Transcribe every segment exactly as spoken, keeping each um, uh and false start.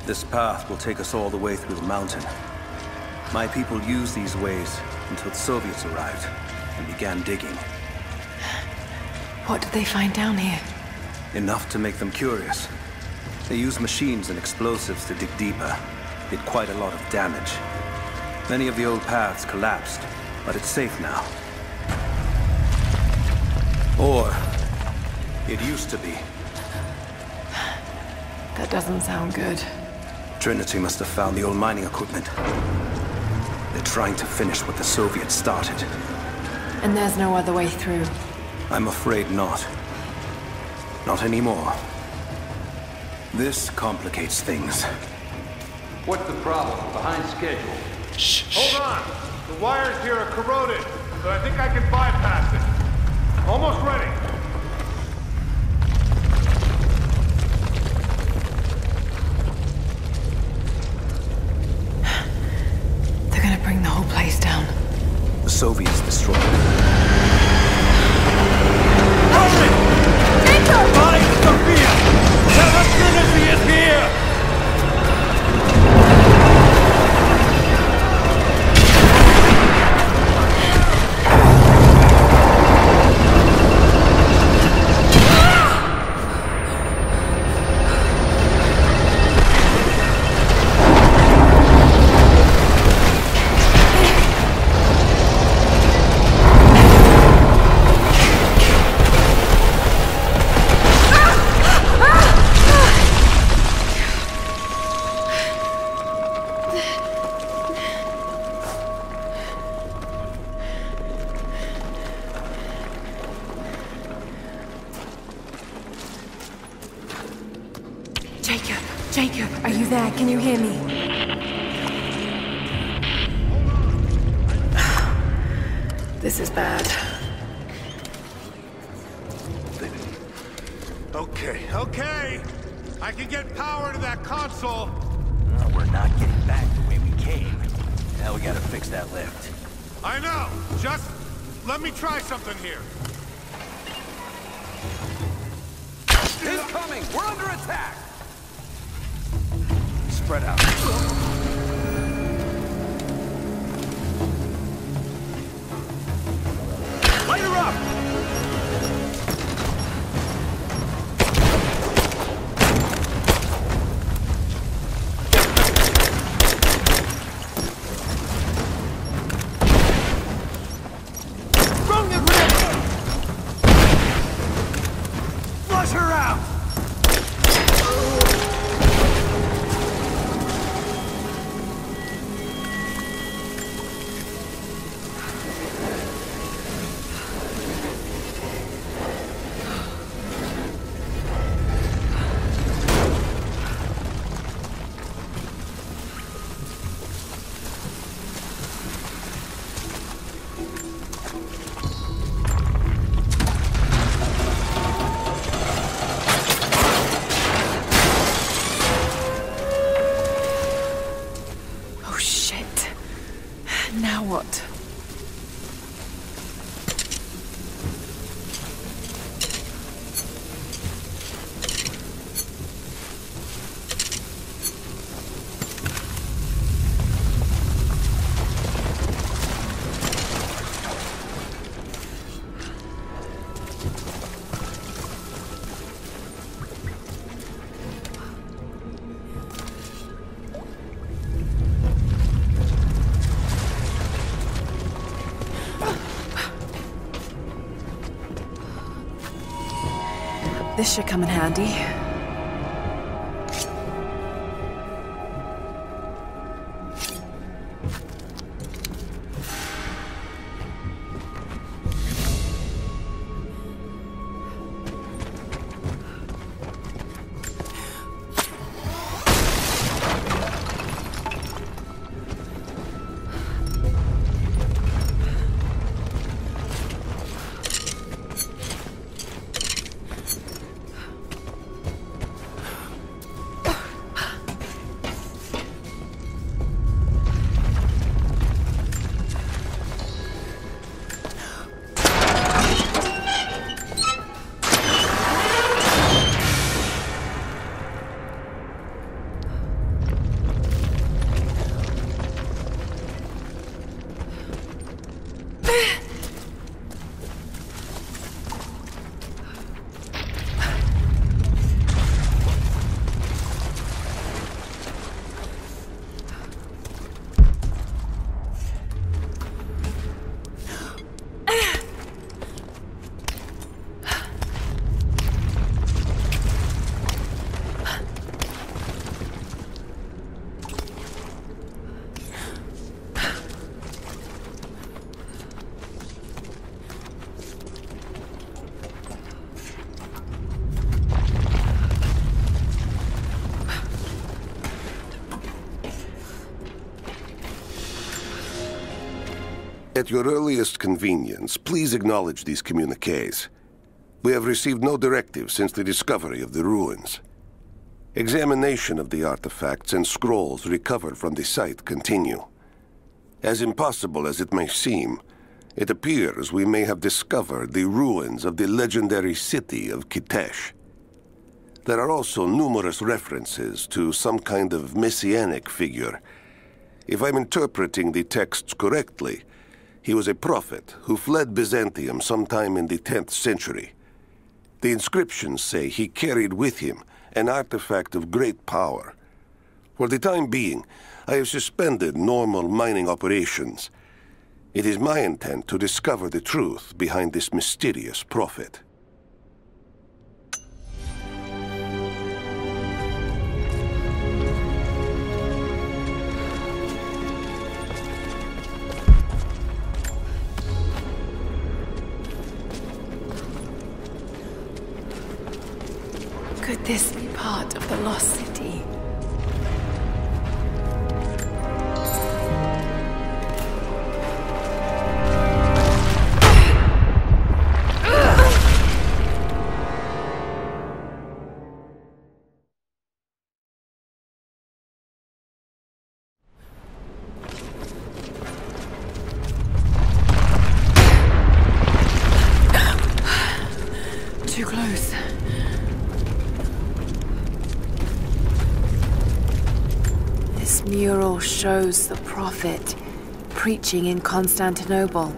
This path will take us all the way through the mountain. My people used these ways until the Soviets arrived and began digging. What did they find down here? Enough to make them curious. They used machines and explosives to dig deeper. Did quite a lot of damage. Many of the old paths collapsed, but it's safe now. Or it used to be. That doesn't sound good. Trinity must have found the old mining equipment. They're trying to finish what the Soviets started. And there's no other way through? I'm afraid not. Not anymore. This complicates things. What's the problem? Behind schedule. Shh, Hold on! The wires here are corroded, but I think I can bypass it. Almost ready. They're gonna bring the whole place down. The Soviets destroyed it. Hold it! Find Sophia! Tell us Trinity is here! Jacob! Jacob! Are you there? Can you hear me? This is bad. Okay, okay! I can get power to that console! No, we're not getting back the way we came. Now we gotta fix that lift. I know! Just let me try something here. Incoming! We're under attack! Spread out. Light her up! Throw the grenade! Flush her out! Now what? This should come in handy. At your earliest convenience, please acknowledge these communiques. We have received no directive since the discovery of the ruins. Examination of the artifacts and scrolls recovered from the site continue. As impossible as it may seem, it appears we may have discovered the ruins of the legendary city of Kitesh. There are also numerous references to some kind of messianic figure. If I'm interpreting the texts correctly, he was a prophet who fled Byzantium sometime in the tenth century. The inscriptions say he carried with him an artifact of great power. For the time being, I have suspended normal mining operations. It is my intent to discover the truth behind this mysterious prophet. Could this be part of the lost city? Too close. This mural shows the prophet preaching in Constantinople.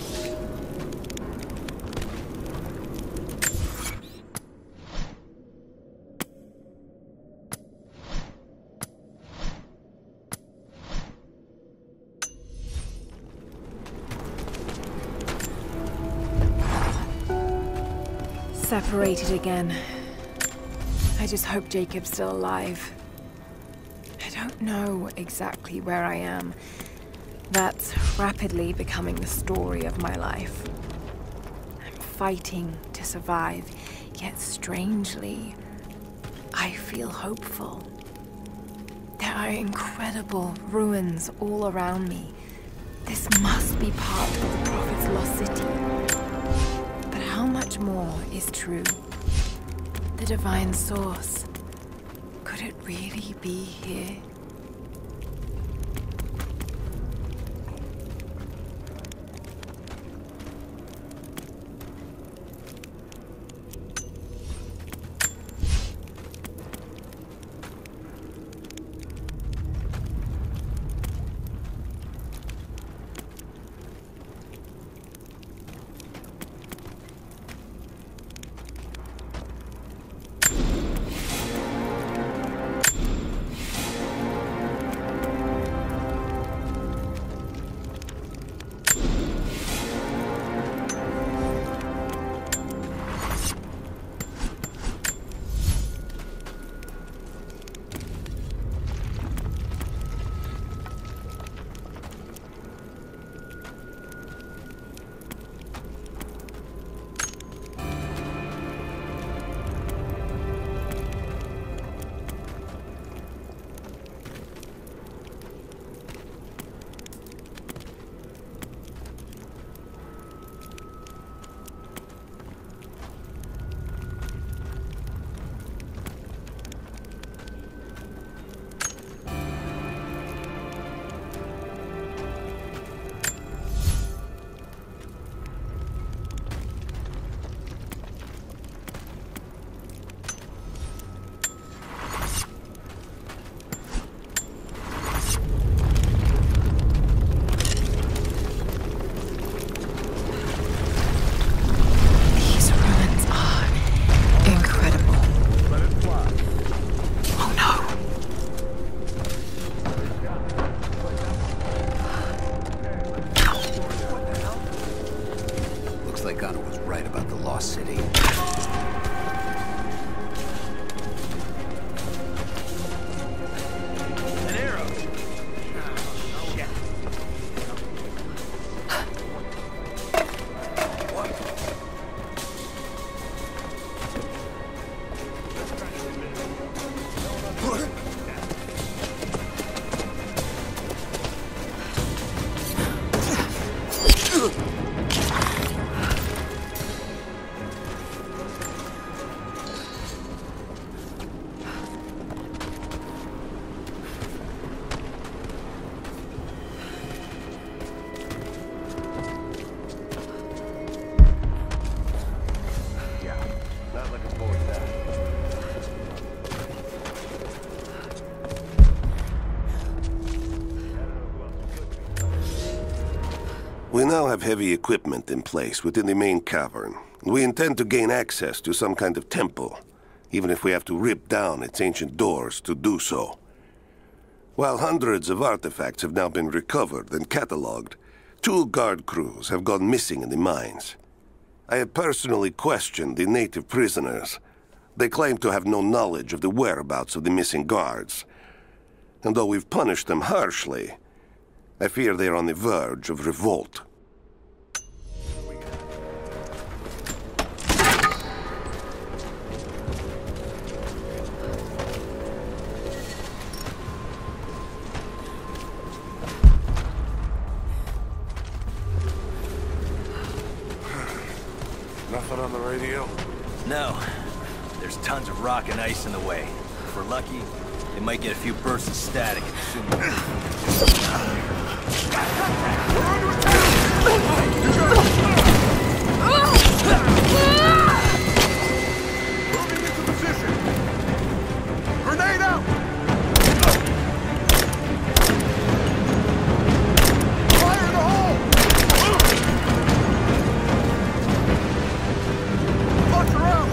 Separated again. I just hope Jacob's still alive. I don't know exactly where I am. That's rapidly becoming the story of my life. I'm fighting to survive, yet strangely, I feel hopeful. There are incredible ruins all around me. This must be part of the Prophet's lost city. But how much more is true? The divine source. Could it really be here? We now have heavy equipment in place within the main cavern. We intend to gain access to some kind of temple, even if we have to rip down its ancient doors to do so. While hundreds of artifacts have now been recovered and cataloged, two guard crews have gone missing in the mines. I have personally questioned the native prisoners. They claim to have no knowledge of the whereabouts of the missing guards. And though we've punished them harshly, I fear they are on the verge of revolt. Nothing on the radio? No. There's tons of rock and ice in the way. If we're lucky, they might get a few bursts of static and soon. We're under attack! Moving into position! Grenade out! Fire in the hole! Launcher out!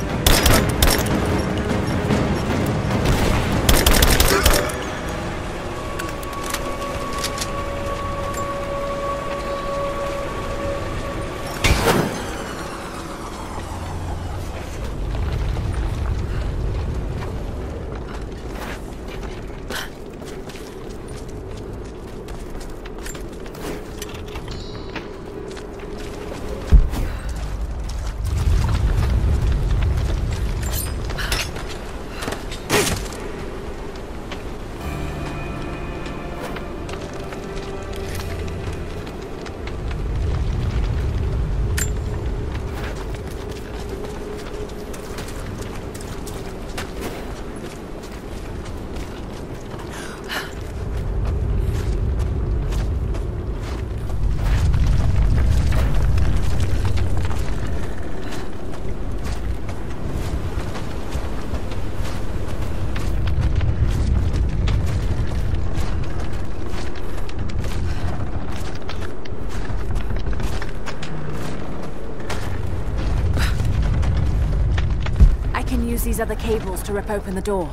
These other cables to rip open the door.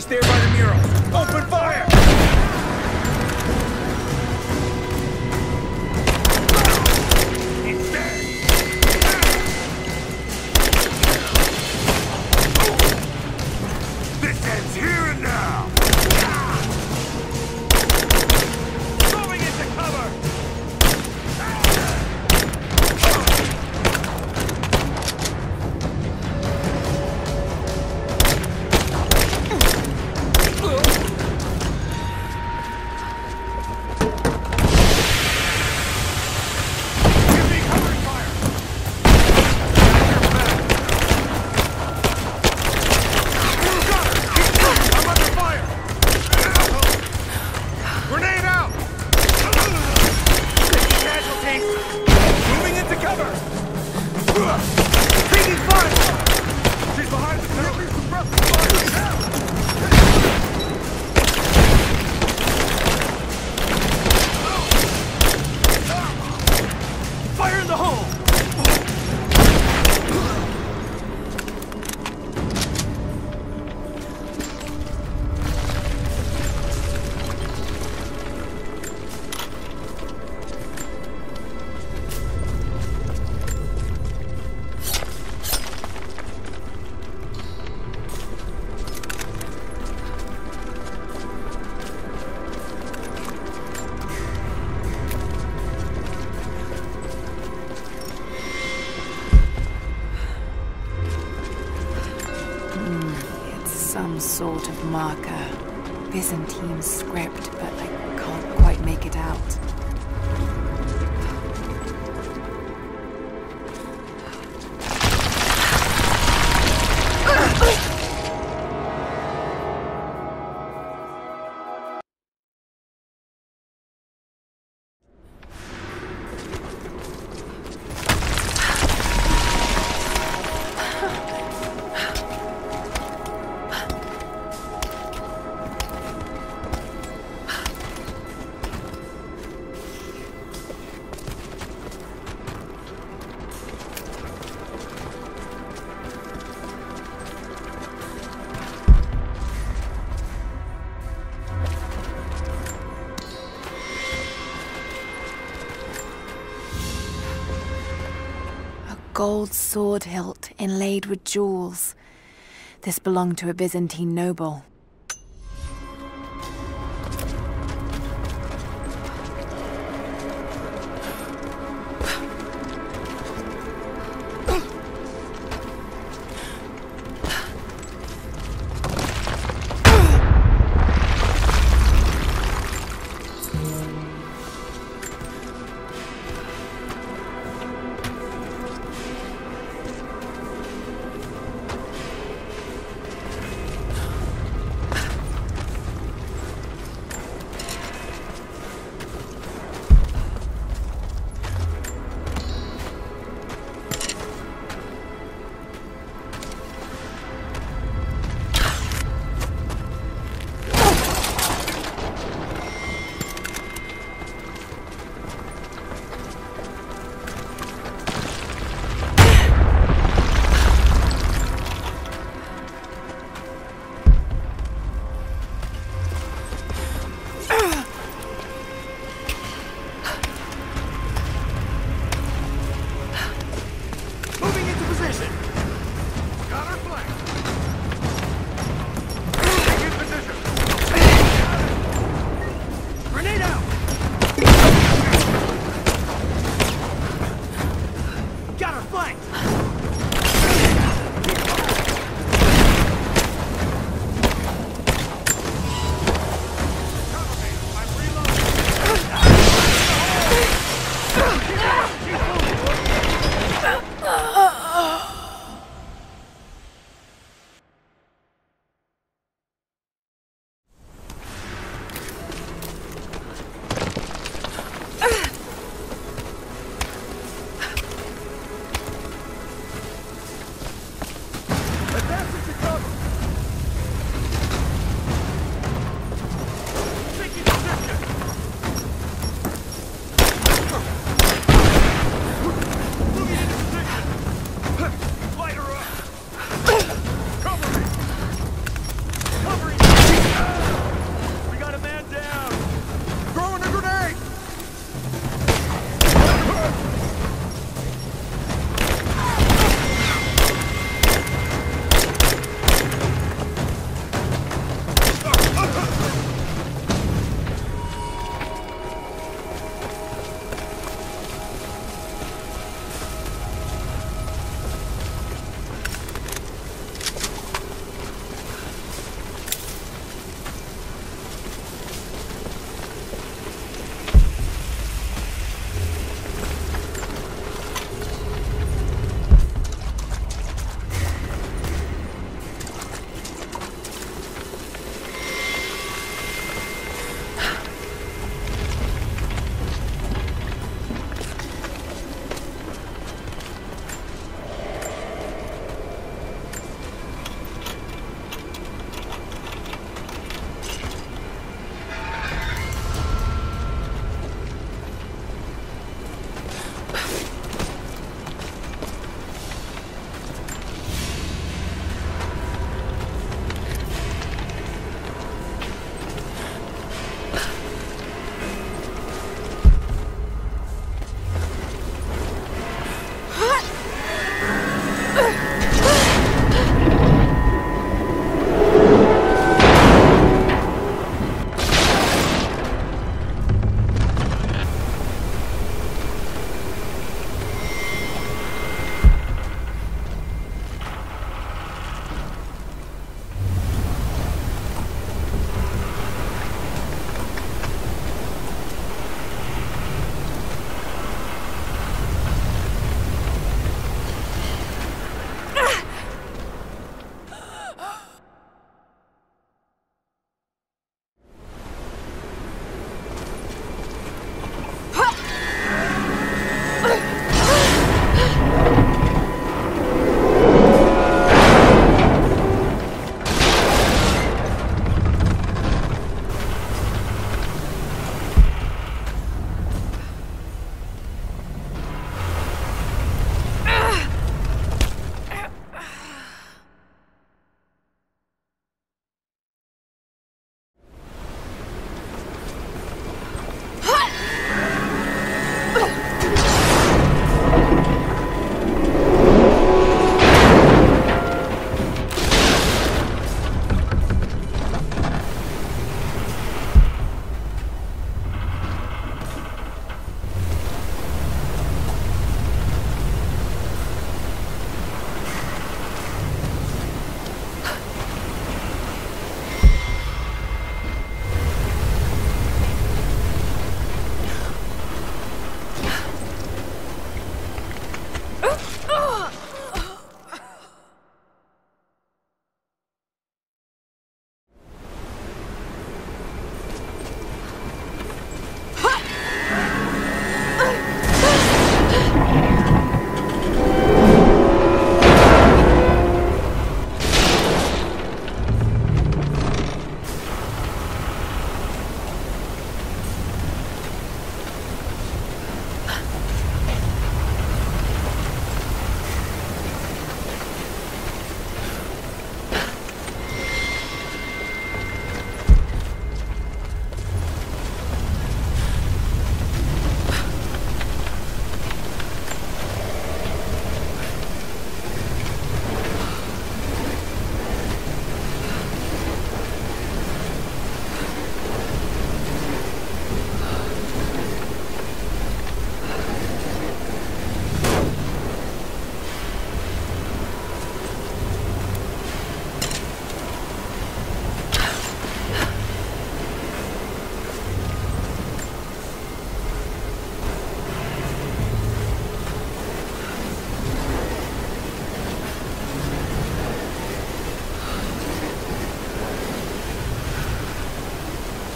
there by the mural. Open fire! He's dead! This ends here and now! Moving into cover! Some sort of marker. Byzantine script, but I can't quite make it out. Gold sword hilt inlaid with jewels. This belonged to a Byzantine noble.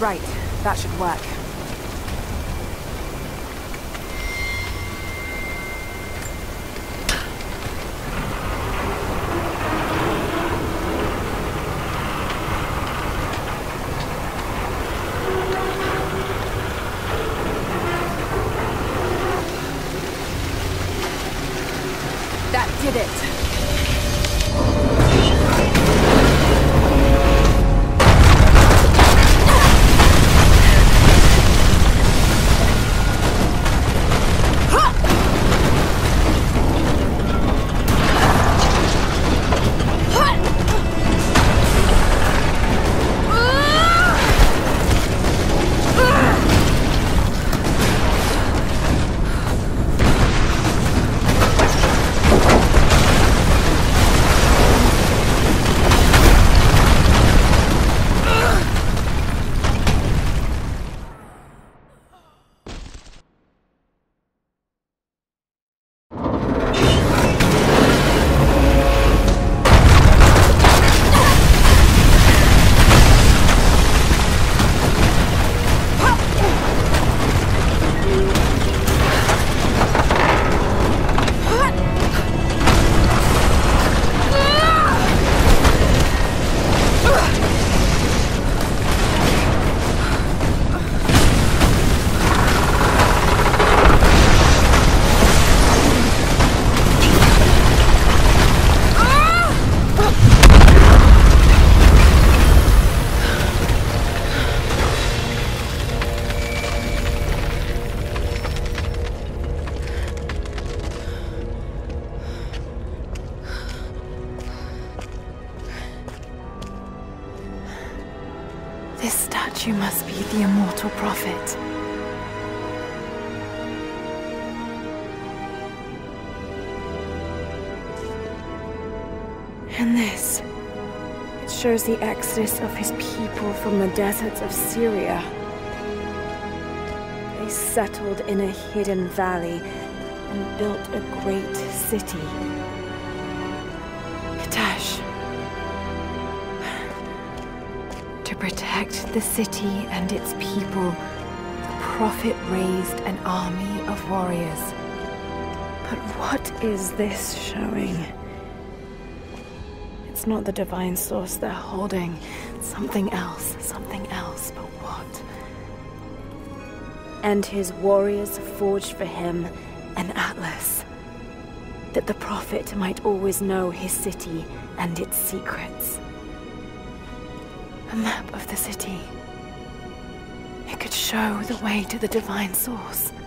Right, that should work. That did it. This statue must be the immortal prophet. And this, it shows the exodus of his people from the deserts of Syria. They settled in a hidden valley and built a great city. Katash. To protect the city and its people, the prophet raised an army of warriors. But what is this showing? It's not the divine source they're holding. Something else, something else, but what? And his warriors forged for him an atlas, that the prophet might always know his city and its secrets. A map of the city. It could show the way to the divine source.